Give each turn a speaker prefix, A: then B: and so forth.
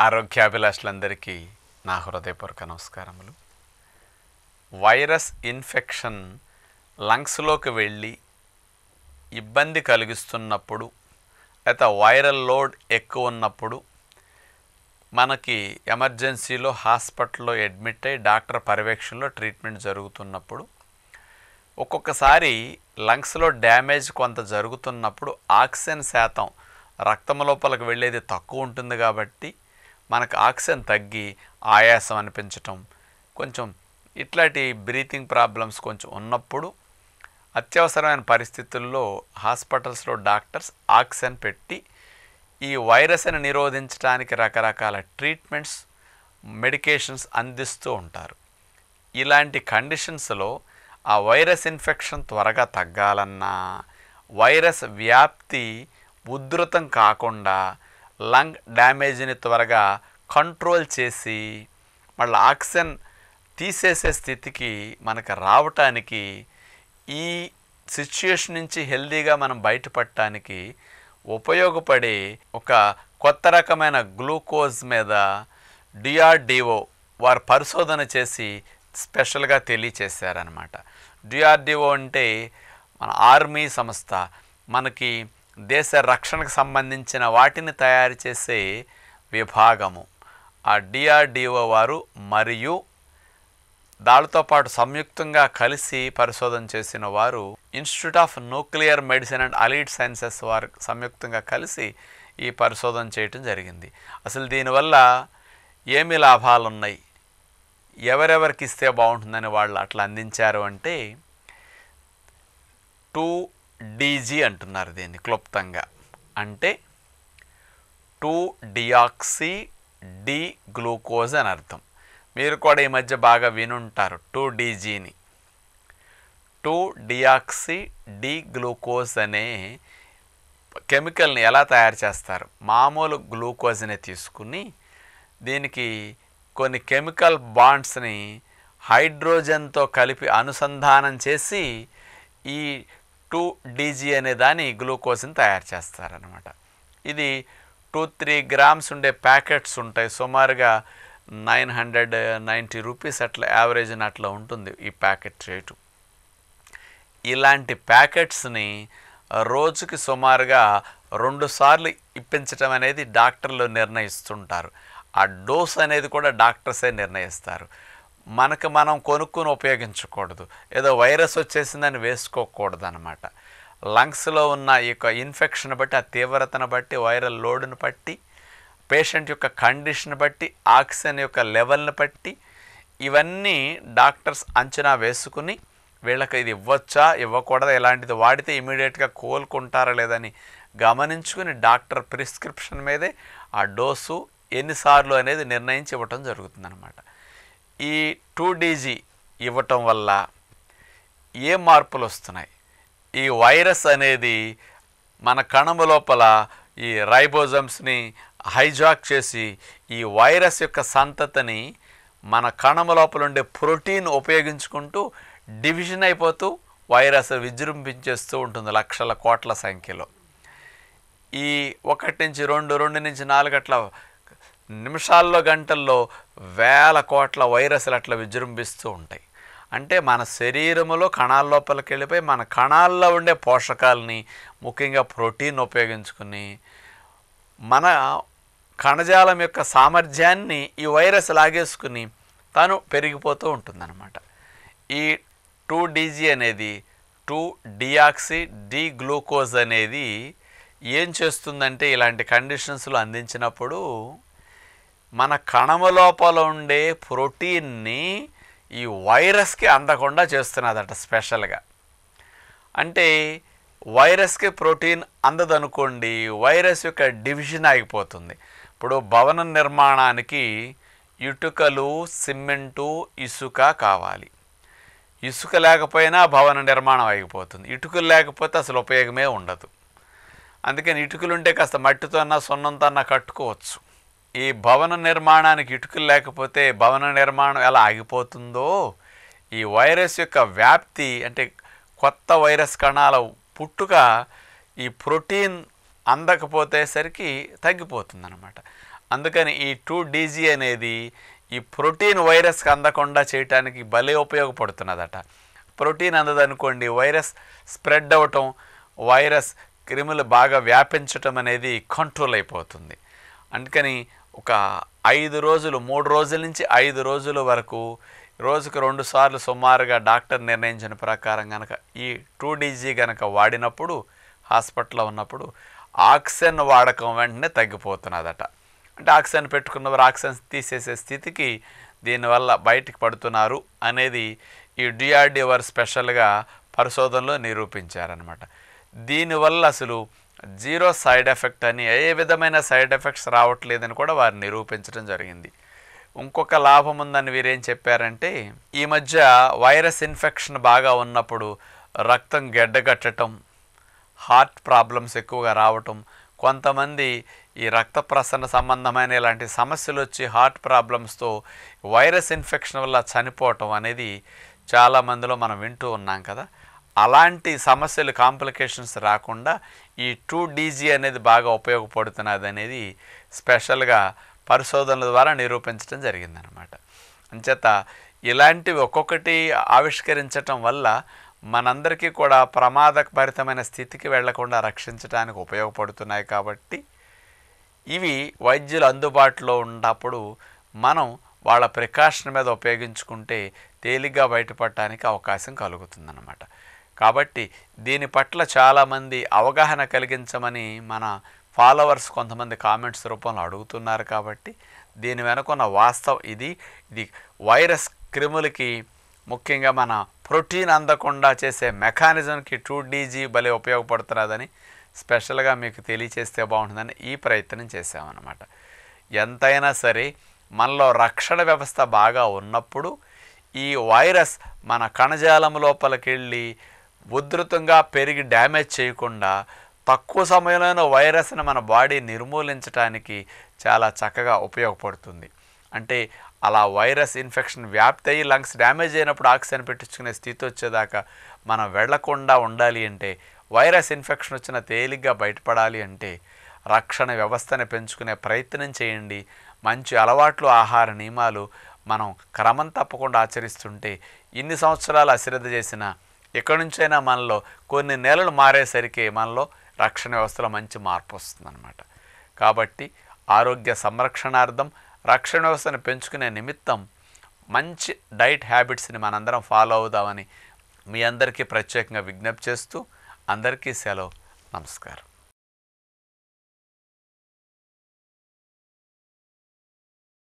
A: ఆరోగ్యాభిలాషులందరికీ నా హృదయపూర్వక నమస్కారములు. వైరస్ ఇన్ఫెక్షన్ లంగ్స్లోకి వెళ్ళి ఇబ్బంది కలిగిస్తున్నప్పుడు లేదా వైరల్ లోడ్ ఎక్కువ ఉన్నప్పుడు మనకి ఎమర్జెన్సీలో హాస్పిటల్లో అడ్మిట్ అయ్యి డాక్టర్ పర్యవేక్షణలో ట్రీట్మెంట్ జరుగుతున్నప్పుడు ఒక్కొక్కసారి లంగ్స్లో డ్యామేజ్ కొంత జరుగుతున్నప్పుడు ఆక్సిజన్ శాతం రక్తం లోపలికి వెళ్ళేది తక్కువ ఉంటుంది కాబట్టి మనకు ఆక్సిజన్ తగ్గి ఆయాసం అనిపించటం, కొంచెం ఇట్లాంటి బ్రీతింగ్ ప్రాబ్లమ్స్ కొంచెం ఉన్నప్పుడు అత్యవసరమైన పరిస్థితుల్లో హాస్పిటల్స్లో డాక్టర్స్ ఆక్సిజన్ పెట్టి ఈ వైరస్ని నిరోధించడానికి రకరకాల ట్రీట్మెంట్స్, మెడికేషన్స్ అందిస్తూ ఉంటారు. ఇలాంటి కండిషన్స్లో ఆ వైరస్ ఇన్ఫెక్షన్ త్వరగా తగ్గాలన్నా, వైరస్ వ్యాప్తి ఉధృతం కాకుండా లంగ్ డ్యామేజ్ని త్వరగా కంట్రోల్ చేసి మళ్ళీ ఆక్సిజన్ తీసేసే స్థితికి మనకు రావటానికి, ఈ సిచ్యుయేషన్ నుంచి హెల్దీగా మనం బయటపడటానికి ఉపయోగపడే ఒక కొత్త రకమైన గ్లూకోజ్ మీద డిఆర్డిఓ వారు పరిశోధన చేసి స్పెషల్గా తెలియచేశారనమాట. డిఆర్డిఓ అంటే మన ఆర్మీ సంస్థ, మనకి దేశ రక్షణకు సంబంధించిన వాటిని తయారు చేసే విభాగము. ఆ డిఆర్డిఓ వారు మరియు దానితో పాటు సంయుక్తంగా కలిసి పరిశోధన చేసిన వారు institute of nuclear medicine and allied sciences వారు సంయుక్తంగా కలిసి ఈ పరిశోధన చేయటం జరిగింది. అసలు దీనివల్ల ఏమి లాభాలు ఉన్నాయి, ఎవరెవరికి ఇస్తే బాగుంటుందని వాళ్ళు అట్లా అందించారు అంటే 2DG అంటున్నారు దీన్ని క్లుప్తంగా. అంటే 2-డియాక్సీ డి గ్లూకోజ్ అని అర్థం. మీరు కూడా ఈ మధ్య బాగా వినుంటారు 2DGని. 2-డియాక్సీ డి గ్లూకోజ్ అనే కెమికల్ని ఎలా తయారు చేస్తారు? మామూలు గ్లూకోజ్ని తీసుకుని దీనికి కొన్ని కెమికల్ బాండ్స్ని హైడ్రోజన్తో కలిపి అనుసంధానం చేసి ఈ 2DG అనే దాని గ్లూకోజ్ని తయారు చేస్తారనమాట. ఇది 2-3 గ్రామ్స్ ఉండే ప్యాకెట్స్ ఉంటాయి. సుమారుగా 990 రూపీస్ అట్లా యావరేజ్ని అట్లా ఉంటుంది ఈ ప్యాకెట్ రేటు. ఇలాంటి ప్యాకెట్స్ని రోజుకి సుమారుగా 2 సార్లు ఇప్పించటం అనేది డాక్టర్లు నిర్ణయిస్తుంటారు. ఆ డోస్ అనేది కూడా డాక్టర్సే నిర్ణయిస్తారు. మనకు మనం కొనుక్కుని ఉపయోగించకూడదు, ఏదో వైరస్ వచ్చేసిందని వేసుకోకూడదు అనమాట. లంగ్స్లో ఉన్న ఈ యొక్క ఇన్ఫెక్షన్ బట్టి, ఆ తీవ్రతను బట్టి, వైరల్ లోడ్ని బట్టి, పేషెంట్ యొక్క కండిషన్ బట్టి, ఆక్సిజన్ యొక్క లెవెల్ని బట్టి ఇవన్నీ డాక్టర్స్ అంచనా వేసుకుని వీళ్ళకి ఇది ఇవ్వచ్చా ఇవ్వకూడదా, ఇలాంటిది వాడితే ఇమీడియట్గా కోలుకుంటారా లేదని గమనించుకుని డాక్టర్ ప్రిస్క్రిప్షన్ మీదే ఆ డోసు ఎన్నిసార్లు అనేది నిర్ణయించి ఇవ్వటం జరుగుతుందన్నమాట. ఈ 2DG ఇవ్వటం వల్ల ఏ మార్పులు వస్తున్నాయి? ఈ వైరస్ అనేది మన కణము లోపల ఈ రైబోజమ్స్ని హైజాక్ చేసి ఈ వైరస్ యొక్క సంతతిని మన కణము లోపల ఉండే ప్రోటీన్ ఉపయోగించుకుంటూ డివిజన్ అయిపోతూ వైరస్ విజృంభించేస్తూ ఉంటుంది లక్షల కోట్ల సంఖ్యలో. ఈ 1 నుంచి 2, 2 నుంచి 4 అట్లా నిమిషాల్లో గంటల్లో వేల కోట్ల వైరస్లు అట్లా విజృంభిస్తూ ఉంటాయి. అంటే మన శరీరములో కణాల లోపలికి వెళ్ళిపోయి మన కణాల్లో ఉండే పోషకాలని, ముఖ్యంగా ప్రోటీన్ ఉపయోగించుకుని మన కణజాలం యొక్క సామర్థ్యాన్ని ఈ వైరస్ లాగేసుకుని తాను పెరిగిపోతూ ఉంటుందన్నమాట. ఈ 2DG అనేది 2-డియాక్సీ డి గ్లూకోజ్ అనేది ఏం చేస్తుందంటే ఇలాంటి కండిషన్స్లో అందించినప్పుడు మన కణము లోపల ఉండే ప్రోటీన్ని ఈ వైరస్కి అందకుండా చేస్తున్నదట స్పెషల్గా. అంటే వైరస్కి ప్రోటీన్ అందదనుకోండి, వైరస్ యొక్క డివిజన్ ఆగిపోతుంది. ఇప్పుడు భవన నిర్మాణానికి ఇటుకలు, సిమెంటు, ఇసుక కావాలి. ఇసుక లేకపోయినా భవన నిర్మాణం ఆగిపోతుంది. ఇటుకలు లేకపోతే అసలు ఉపయోగమే ఉండదు. అందుకని ఇటుకలు ఉంటే కాస్త మట్టితో అన్నా సున్నంతో అన్నా కట్టుకోవచ్చు. ఈ భవన నిర్మాణానికి ఇటుకలు లేకపోతే భవన నిర్మాణం ఎలా ఆగిపోతుందో ఈ వైరస్ యొక్క వ్యాప్తి, అంటే కొత్త వైరస్ కణాల పుట్టుక ఈ ప్రోటీన్ అందకపోతేసరికి తగ్గిపోతుందన్నమాట. అందుకని ఈ 2DG అనేది ఈ ప్రోటీన్ వైరస్కి అందకుండా చేయటానికి భలే ఉపయోగపడుతున్నదట. ప్రోటీన్ అందదనుకోండి, వైరస్ స్ప్రెడ్ అవ్వటం, వైరస్ క్రిములు బాగా వ్యాపించటం అనేది కంట్రోల్ అయిపోతుంది. అందుకని ఒక 5 రోజులు, 3 రోజుల నుంచి 5 రోజుల వరకు రోజుకు 2 సార్లు సుమారుగా డాక్టర్ నిర్ణయించిన ప్రకారం కనుక ఈ 2DG కనుక వాడినప్పుడు, హాస్పిటల్లో ఉన్నప్పుడు ఆక్సిజన్ వాడకం వెంటనే తగ్గిపోతున్నదట. అంటే ఆక్సిజన్ పెట్టుకున్నవారు ఆక్సిజన్ తీసేసే స్థితికి దీనివల్ల బయటికి పడుతున్నారు అనేది ఈ DRDO వారు స్పెషల్గా పరిశోధనలో నిరూపించారనమాట. దీనివల్ల అసలు జీరో సైడ్ ఎఫెక్ట్ అని, ఏ విధమైన సైడ్ ఎఫెక్ట్స్ రావట్లేదని కూడా వారు నిరూపించడం జరిగింది. ఇంకొక లాభం ఉందని వీరేం చెప్పారంటే, ఈ మధ్య వైరస్ ఇన్ఫెక్షన్ బాగా ఉన్నప్పుడు రక్తం గెడ్డగట్టడం, హార్ట్ ప్రాబ్లమ్స్ ఎక్కువగా రావటం, కొంతమంది ఈ రక్త ప్రసరణ సంబంధమైన ఇలాంటి సమస్యలు వచ్చి హార్ట్ ప్రాబ్లమ్స్తో వైరస్ ఇన్ఫెక్షన్ వల్ల చనిపోవటం అనేది చాలామందిలో మనం వింటూ ఉన్నాం కదా. అలాంటి సమస్యలు, కాంప్లికేషన్స్ రాకుండా ఈ 2DG అనేది బాగా ఉపయోగపడుతున్నది అనేది స్పెషల్గా పరిశోధనల ద్వారా నిరూపించడం జరిగిందనమాట. అంచేత ఇలాంటివి ఒక్కొక్కటి ఆవిష్కరించటం వల్ల మనందరికీ కూడా ప్రమాదభరితమైన స్థితికి వెళ్లకుండా రక్షించడానికి ఉపయోగపడుతున్నాయి. కాబట్టి ఇవి వైద్యులు అందుబాటులో ఉన్నప్పుడు మనం వాళ్ళ ప్రికాషన్ మీద ఉపయోగించుకుంటే తేలిగ్గా బయటపడటానికి అవకాశం కలుగుతుందన్నమాట. కాబట్టి దీని పట్ల చాలామంది అవగాహన కలిగించమని మన ఫాలోవర్స్ కొంతమంది కామెంట్స్ రూపంలో అడుగుతున్నారు. కాబట్టి దీని వెనుకున్న వాస్తవం ఇది వైరస్ క్రిములకి ముఖ్యంగా మన ప్రోటీన్ అందకుండా చేసే మెకానిజంకి 2DG భలే ఉపయోగపడుతున్నదని స్పెషల్గా మీకు తెలియచేస్తే బాగుంటుందని ఈ ప్రయత్నం చేసామన్నమాట. ఎంతైనా సరే మనలో రక్షణ వ్యవస్థ బాగా ఉన్నప్పుడు ఈ వైరస్ మన కణజాలం లోపలికి వెళ్ళి ఉధృతంగా పెరిగి డ్యామేజ్ చేయకుండా తక్కువ సమయంలోనే వైరస్ని మన బాడీ నిర్మూలించడానికి చాలా చక్కగా ఉపయోగపడుతుంది. అంటే అలా వైరస్ ఇన్ఫెక్షన్ వ్యాప్తి అయ్యి లంగ్స్ డ్యామేజ్ అయినప్పుడు ఆక్సిజన్ పెట్టించుకునే స్థితి వచ్చేదాకా మనం వెళ్లకుండా ఉండాలి అంటే, వైరస్ ఇన్ఫెక్షన్ వచ్చిన తేలిగ్గా బయటపడాలి అంటే రక్షణ వ్యవస్థని పెంచుకునే ప్రయత్నం చేయండి. మంచి అలవాట్లు, ఆహార నియమాలు మనం క్రమం తప్పకుండా ఆచరిస్తుంటే ఇన్ని సంవత్సరాలు అశ్రద్ధ చేసిన ఎక్కడి నుంచైనా మనలో కొన్ని నెలలు మారేసరికి మనలో రక్షణ వ్యవస్థలో మంచి మార్పు వస్తుందన్నమాట. కాబట్టి ఆరోగ్య సంరక్షణార్థం, రక్షణ వ్యవస్థను పెంచుకునే నిమిత్తం మంచి డైట్ హ్యాబిట్స్ని మనందరం ఫాలో అవుదామని మీ అందరికీ ప్రత్యేకంగా విజ్ఞప్తి చేస్తూ అందరికీ సెలవు. నమస్కారం.